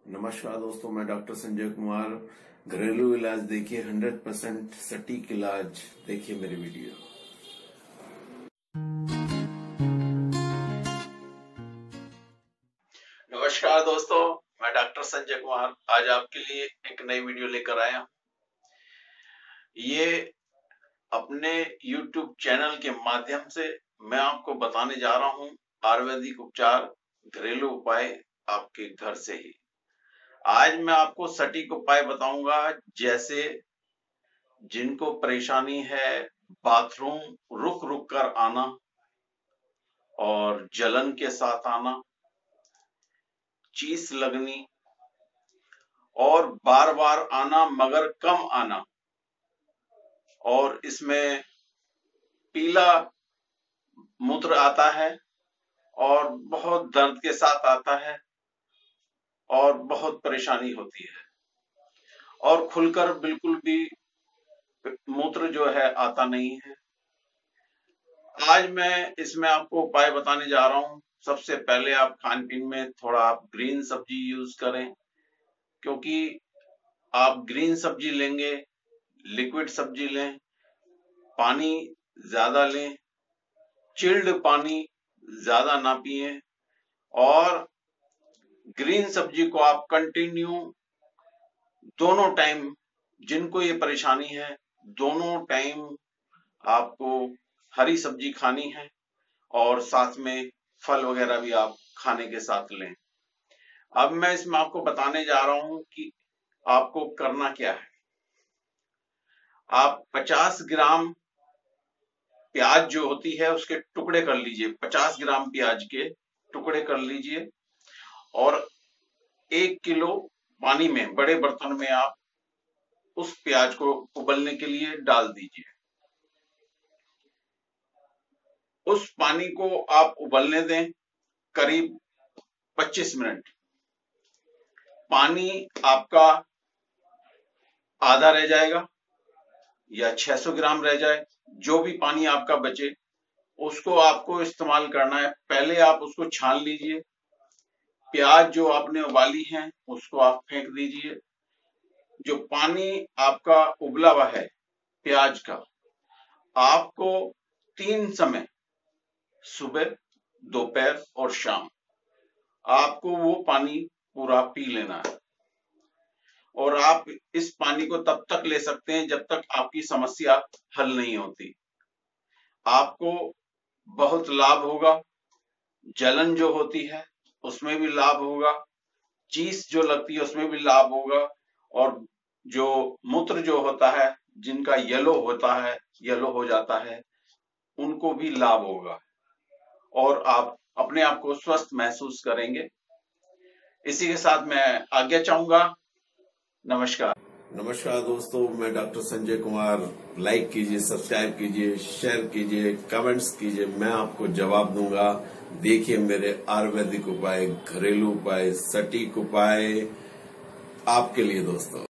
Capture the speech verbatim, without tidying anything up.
नमस्कार दोस्तों, मैं डॉक्टर संजय कुमार। घरेलू इलाज देखिए, हंड्रेड परसेंट सटीक इलाज देखिए मेरी वीडियो। नमस्कार दोस्तों, मैं डॉक्टर संजय कुमार आज आपके लिए एक नई वीडियो लेकर आया हूं। ये अपने यूट्यूब चैनल के माध्यम से मैं आपको बताने जा रहा हूं आयुर्वेदिक उपचार, घरेलू उपाय आपके घर से ही। आज मैं आपको सटीक उपाय बताऊंगा, जैसे जिनको परेशानी है बाथरूम रुक रुक कर आना और जलन के साथ आना, चीस लगनी और बार बार आना मगर कम आना, और इसमें पीला मूत्र आता है और बहुत दर्द के साथ आता है और बहुत परेशानी होती है, और खुलकर बिल्कुल भी मूत्र जो है आता नहीं है। आज मैं इसमें आपको उपाय बताने जा रहा हूं। सबसे पहले आप खान पीन में थोड़ा आप ग्रीन सब्जी यूज करें, क्योंकि आप ग्रीन सब्जी लेंगे, लिक्विड सब्जी लें, पानी ज्यादा लें, चिल्ड पानी ज्यादा ना पिए, और ग्रीन सब्जी को आप कंटिन्यू दोनों टाइम, जिनको ये परेशानी है दोनों टाइम आपको हरी सब्जी खानी है, और साथ में फल वगैरह भी आप खाने के साथ लें। अब मैं इसमें आपको बताने जा रहा हूं कि आपको करना क्या है। आप पचास ग्राम प्याज जो होती है उसके टुकड़े कर लीजिए, पचास ग्राम प्याज के टुकड़े कर लीजिए, और एक किलो पानी में, बड़े बर्तन में आप उस प्याज को उबलने के लिए डाल दीजिए। उस पानी को आप उबलने दें करीब पच्चीस मिनट। पानी आपका आधा रह जाएगा या छह सौ ग्राम रह जाए, जो भी पानी आपका बचे उसको आपको इस्तेमाल करना है। पहले आप उसको छान लीजिए, प्याज जो आपने उबाली है उसको आप फेंक दीजिए। जो पानी आपका उबला हुआ है प्याज का, आपको तीन समय, सुबह, दोपहर और शाम, आपको वो पानी पूरा पी लेना है। और आप इस पानी को तब तक ले सकते हैं जब तक आपकी समस्या हल नहीं होती। आपको बहुत लाभ होगा, जलन जो होती है उसमें भी लाभ होगा, चीस जो लगती है उसमें भी लाभ होगा, और जो मूत्र जो होता है, जिनका येलो होता है, येलो हो जाता है, उनको भी लाभ होगा, और आप अपने आप को स्वस्थ महसूस करेंगे। इसी के साथ मैं आज्ञा चाहूंगा। नमस्कार। नमस्कार दोस्तों, मैं डॉक्टर संजय कुमार। लाइक कीजिए, सब्सक्राइब कीजिए, शेयर कीजिए, कमेंट्स कीजिए, मैं आपको जवाब दूंगा। देखिए मेरे आयुर्वेदिक उपाय, घरेलू उपाय, सटीक उपाय आपके लिए दोस्तों।